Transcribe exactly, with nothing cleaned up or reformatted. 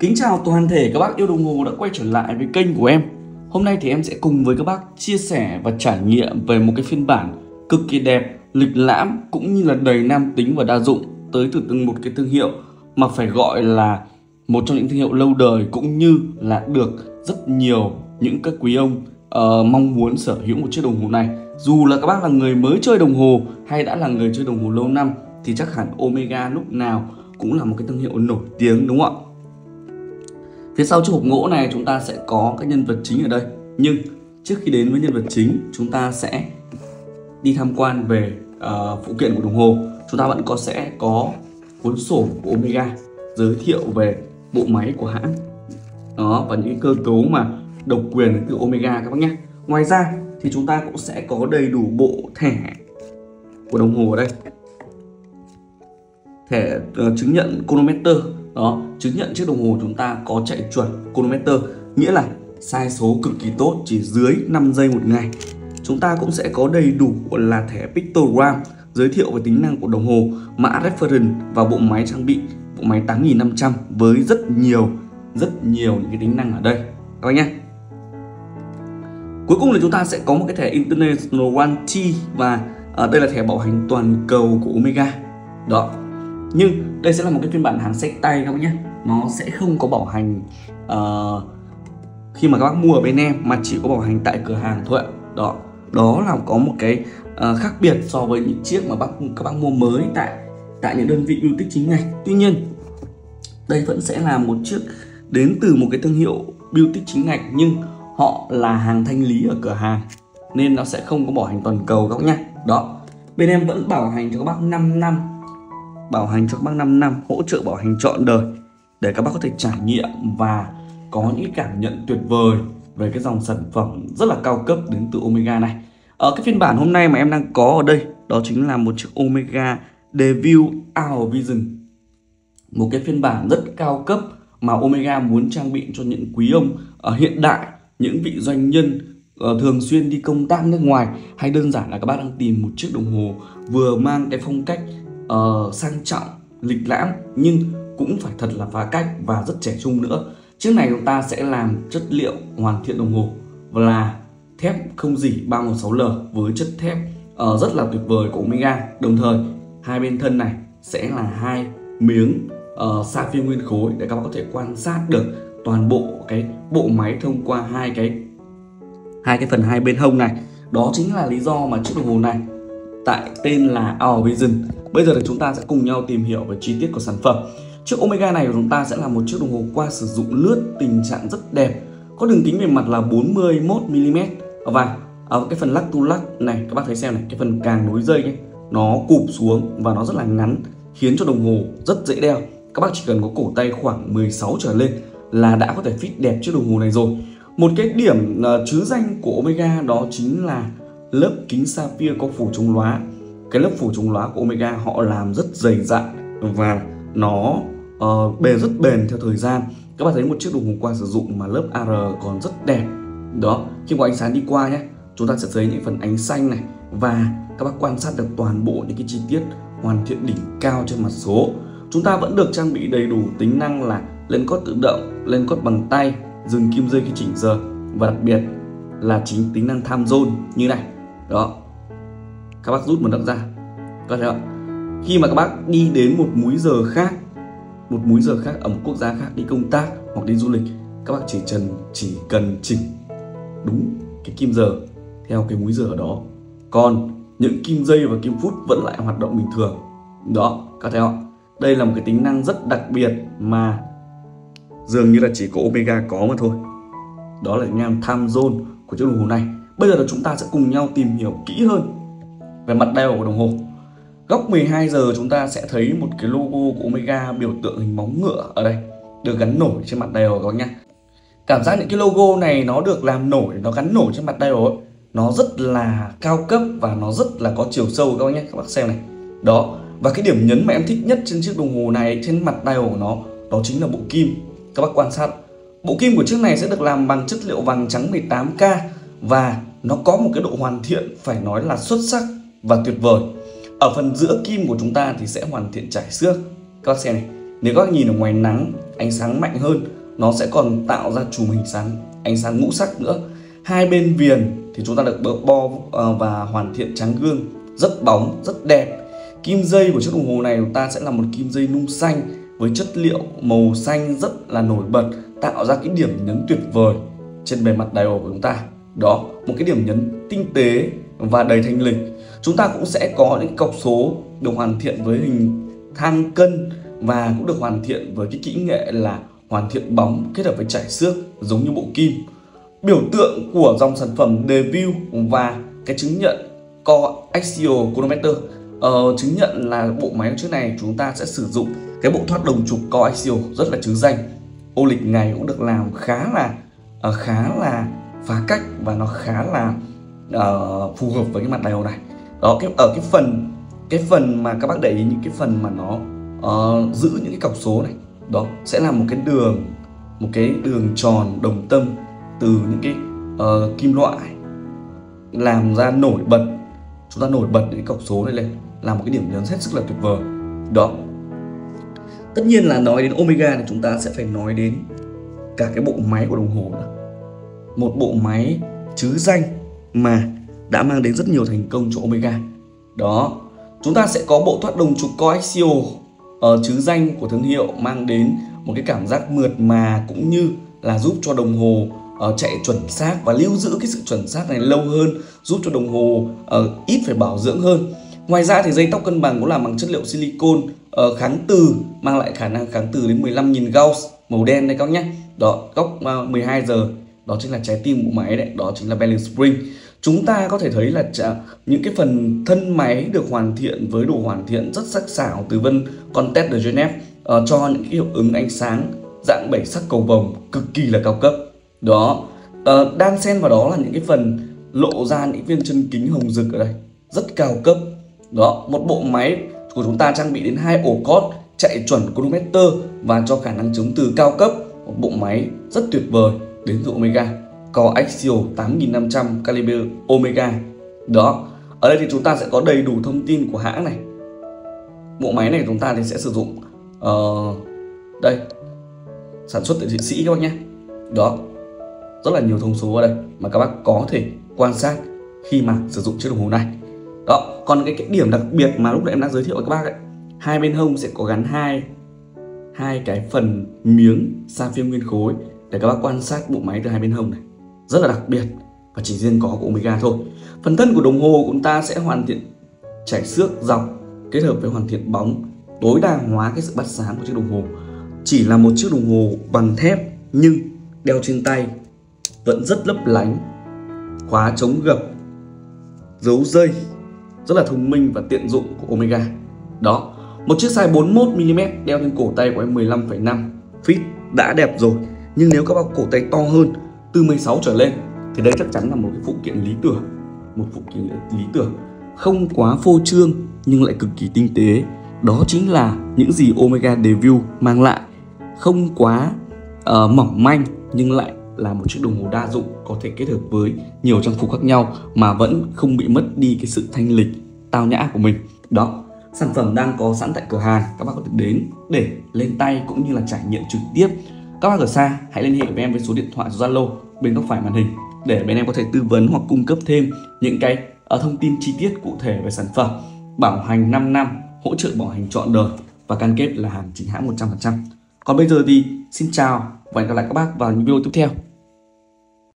Kính chào toàn thể các bác yêu đồng hồ đã quay trở lại với kênh của em. Hôm nay thì em sẽ cùng với các bác chia sẻ và trải nghiệm về một cái phiên bản cực kỳ đẹp, lịch lãm cũng như là đầy nam tính và đa dụng tới từ từng một cái thương hiệu mà phải gọi là một trong những thương hiệu lâu đời, cũng như là được rất nhiều những các quý ông uh, mong muốn sở hữu một chiếc đồng hồ này. Dù là các bác là người mới chơi đồng hồ hay đã là người chơi đồng hồ lâu năm thì chắc hẳn Omega lúc nào cũng là một cái thương hiệu nổi tiếng, đúng không ạ? Phía sau chiếc hộp gỗ này chúng ta sẽ có các nhân vật chính ở đây. Nhưng trước khi đến với nhân vật chính, chúng ta sẽ đi tham quan về uh, phụ kiện của đồng hồ. Chúng ta vẫn có sẽ có cuốn sổ của Omega giới thiệu về bộ máy của hãng đó, và những cơ cấu mà độc quyền đến từ Omega các bác nhé. Ngoài ra thì chúng ta cũng sẽ có đầy đủ bộ thẻ của đồng hồ ở đây. Thẻ uh, chứng nhận chronometer đó, chứng nhận chiếc đồng hồ chúng ta có chạy chuẩn chronometer, nghĩa là sai số cực kỳ tốt, chỉ dưới năm giây một ngày. Chúng ta cũng sẽ có đầy đủ là thẻ pictogram giới thiệu về tính năng của đồng hồ, mã reference và bộ máy trang bị, bộ máy tám nghìn năm trăm với rất nhiều rất nhiều những cái tính năng ở đây các bác nhé. Cuối cùng là chúng ta sẽ có một cái thẻ International Warranty và ở đây là thẻ bảo hành toàn cầu của Omega đó. Nhưng đây sẽ là một cái phiên bản hàng xách tay các bác nhé, nó sẽ không có bảo hành uh, khi mà các bác mua ở bên em, mà chỉ có bảo hành tại cửa hàng thôi ạ. Đó, đó là có một cái uh, khác biệt so với những chiếc mà bác các bác mua mới tại tại những đơn vị yêu thích chính ngạch. Tuy nhiên đây vẫn sẽ là một chiếc đến từ một cái thương hiệu beauty chính ngạch, nhưng họ là hàng thanh lý ở cửa hàng nên nó sẽ không có bảo hành toàn cầu các bác nhé. Đó, bên em vẫn bảo hành cho các bác năm năm, bảo hành cho các bác năm năm, hỗ trợ bảo hành trọn đời để các bác có thể trải nghiệm và có những cảm nhận tuyệt vời về cái dòng sản phẩm rất là cao cấp đến từ Omega này. Ở cái phiên bản hôm nay mà em đang có ở đây, đó chính là một chiếc Omega Devil Hour Vision, một cái phiên bản rất cao cấp mà Omega muốn trang bị cho những quý ông ở hiện đại, những vị doanh nhân uh, thường xuyên đi công tác nước ngoài, hay đơn giản là các bác đang tìm một chiếc đồng hồ vừa mang cái phong cách uh, sang trọng, lịch lãm nhưng cũng phải thật là phá cách và rất trẻ trung nữa. Chiếc này chúng ta sẽ làm chất liệu hoàn thiện đồng hồ và là thép không rỉ ba một sáu L với chất thép uh, rất là tuyệt vời của Omega. Đồng thời hai bên thân này sẽ là hai miếng uh, sapphire nguyên khối để các bác có thể quan sát được toàn bộ cái bộ máy thông qua hai cái hai cái phần hai bên hông này. Đó chính là lý do mà chiếc đồng hồ này tại tên là Hour Vision. Bây giờ thì chúng ta sẽ cùng nhau tìm hiểu về chi tiết của sản phẩm. Chiếc Omega này của chúng ta sẽ là một chiếc đồng hồ qua sử dụng lướt, tình trạng rất đẹp, có đường kính bề mặt là bốn mươi mốt mi li mét và ở cái phần lắc tu lắc này các bác thấy xem này, cái phần càng nối dây ấy, nó cụp xuống và nó rất là ngắn, khiến cho đồng hồ rất dễ đeo. Các bác chỉ cần có cổ tay khoảng mười sáu trở lên là đã có thể fit đẹp chiếc đồng hồ này rồi. Một cái điểm uh, trứ danh của Omega đó chính là lớp kính sapphire có phủ chống lóa. Cái lớp phủ chống lóa của Omega họ làm rất dày dặn và nó uh, bền rất bền theo thời gian. Các bạn thấy một chiếc đồng hồ qua sử dụng mà lớp a rờ còn rất đẹp. Đó, khi có ánh sáng đi qua nhé, chúng ta sẽ thấy những phần ánh xanh này và các bác quan sát được toàn bộ những cái chi tiết hoàn thiện đỉnh cao trên mặt số. Chúng ta vẫn được trang bị đầy đủ tính năng là lên code tự động, lên code bằng tay, dừng kim dây khi chỉnh giờ và đặc biệt là chính tính năng time zone như này. Đó, các bác rút một nấc ra, có thấy không? Khi mà các bác đi đến một múi giờ khác, một múi giờ khác ở một quốc gia khác, đi công tác hoặc đi du lịch, các bác chỉ cần chỉ cần chỉnh đúng cái kim giờ theo cái múi giờ đó. Còn những kim dây và kim phút vẫn lại hoạt động bình thường. Đó, các thấy không? Đây là một cái tính năng rất đặc biệt mà dường như là chỉ có Omega có mà thôi. Đó là tính năng time zone của chiếc đồng hồ này. Bây giờ là chúng ta sẽ cùng nhau tìm hiểu kỹ hơn về mặt dial của đồng hồ. Góc mười hai giờ chúng ta sẽ thấy một cái logo của Omega biểu tượng hình móng ngựa ở đây, được gắn nổi trên mặt dial các bác nhé. Cảm giác những cái logo này nó được làm nổi, nó gắn nổi trên mặt dial ấy, nó rất là cao cấp và nó rất là có chiều sâu các bác nhé. Các bác xem này. Đó, và cái điểm nhấn mà em thích nhất trên chiếc đồng hồ này, trên mặt dial của nó, đó chính là bộ kim. Các bác quan sát, bộ kim của chiếc này sẽ được làm bằng chất liệu vàng trắng mười tám K và nó có một cái độ hoàn thiện phải nói là xuất sắc và tuyệt vời. Ở phần giữa kim của chúng ta thì sẽ hoàn thiện trải xước. Các bác xem này, Nếu các bác nhìn ở ngoài nắng, ánh sáng mạnh hơn, nó sẽ còn tạo ra chùm hình sáng ánh sáng ngũ sắc nữa. Hai bên viền thì chúng ta được bo và hoàn thiện trắng gương, rất bóng, rất đẹp. Kim dây của chiếc đồng hồ này chúng ta sẽ là một kim dây nung xanh với chất liệu màu xanh rất là nổi bật, tạo ra cái điểm nhấn tuyệt vời trên bề mặt dial của chúng ta. Đó, một cái điểm nhấn tinh tế và đầy thanh lịch. Chúng ta cũng sẽ có những cọc số được hoàn thiện với hình thang cân và cũng được hoàn thiện với cái kỹ nghệ là hoàn thiện bóng kết hợp với chảy xước giống như bộ kim. Biểu tượng của dòng sản phẩm Deville và cái chứng nhận Coaxial Chronometer, uh, chứng nhận là bộ máy trước này chúng ta sẽ sử dụng cái bộ thoát đồng trục Coaxial rất là trứ danh. Ô lịch ngày cũng được làm khá là uh, khá là phá cách và nó khá là uh, phù hợp với cái mặt dial này. Đó, cái ở cái phần cái phần mà các bác để ý những cái phần mà nó uh, giữ những cái cọc số này, đó sẽ là một cái đường một cái đường tròn đồng tâm từ những cái uh, kim loại làm ra nổi bật, chúng ta nổi bật những cái cọc số này lên, là một cái điểm nhấn hết sức là tuyệt vời. Đó, tất nhiên là nói đến Omega thì chúng ta sẽ phải nói đến cả cái bộ máy của đồng hồ nữa. Một bộ máy trứ danh mà đã mang đến rất nhiều thành công cho Omega. Đó, chúng ta sẽ có bộ thoát đồng trục Coaxial uh, trứ danh của thương hiệu, mang đến một cái cảm giác mượt mà cũng như là giúp cho đồng hồ uh, chạy chuẩn xác và lưu giữ cái sự chuẩn xác này lâu hơn, giúp cho đồng hồ uh, ít phải bảo dưỡng hơn. Ngoài ra thì dây tóc cân bằng cũng làm bằng chất liệu silicon uh, kháng từ, mang lại khả năng kháng từ đến mười lăm nghìn Gauss, màu đen đây các nhé. Đó, góc uh, mười hai giờ, đó chính là trái tim của máy đấy, đó chính là bearing spring. Chúng ta có thể thấy là những cái phần thân máy được hoàn thiện với đồ hoàn thiện rất sắc sảo từ vân Contact de Genève, uh, cho những cái hiệu ứng ánh sáng dạng bảy sắc cầu vồng cực kỳ là cao cấp. Đó, uh, đan xen vào đó là những cái phần lộ ra những viên chân kính hồng rực ở đây, rất cao cấp. Đó, một bộ máy của chúng ta trang bị đến hai ổ cót, chạy chuẩn chronometer và cho khả năng chống từ cao cấp. Một bộ máy rất tuyệt vời đến từ Omega, Coaxial tám nghìn năm trăm caliber Omega. Đó, ở đây thì chúng ta sẽ có đầy đủ thông tin của hãng này. Bộ máy này chúng ta thì sẽ sử dụng uh, đây, sản xuất tại Thụy Sĩ các bác nhé. Đó, rất là nhiều thông số ở đây mà các bác có thể quan sát khi mà sử dụng chiếc đồng hồ này. Đó, còn cái, cái điểm đặc biệt mà lúc nãy em đã giới thiệu với các bác ấy, hai bên hông sẽ có gắn hai hai cái phần miếng sapphire nguyên khối để các bác quan sát bộ máy từ hai bên hông này, rất là đặc biệt và chỉ riêng có của Omega thôi. Phần thân của đồng hồ của chúng ta sẽ hoàn thiện chảy xước dọc kết hợp với hoàn thiện bóng, tối đa hóa cái sự bắt sáng của chiếc đồng hồ. Chỉ là một chiếc đồng hồ bằng thép nhưng đeo trên tay vẫn rất lấp lánh, khóa chống gập, dấu dây rất là thông minh và tiện dụng của Omega. Đó, một chiếc size bốn mươi mốt mi li mét đeo trên cổ tay của em mười lăm phẩy năm feet đã đẹp rồi. Nhưng nếu các bác cổ tay to hơn từ mười sáu trở lên thì đây chắc chắn là một cái phụ kiện lý tưởng. Một phụ kiện lý tưởng không quá phô trương nhưng lại cực kỳ tinh tế. Đó chính là những gì Omega Deville mang lại. Không quá uh, mỏng manh nhưng lại là một chiếc đồng hồ đa dụng, có thể kết hợp với nhiều trang phục khác nhau mà vẫn không bị mất đi cái sự thanh lịch, tao nhã của mình. Đó, sản phẩm đang có sẵn tại cửa hàng, các bác có thể đến để lên tay cũng như là trải nghiệm trực tiếp. Các bác ở xa hãy liên hệ với em với số điện thoại Zalo bên góc phải màn hình để bên em có thể tư vấn hoặc cung cấp thêm những cái uh, thông tin chi tiết cụ thể về sản phẩm. Bảo hành năm năm, hỗ trợ bảo hành trọn đời và cam kết là hàng chính hãng một trăm phần trăm. Còn bây giờ thì xin chào và hẹn gặp lại các bác vào những video tiếp theo.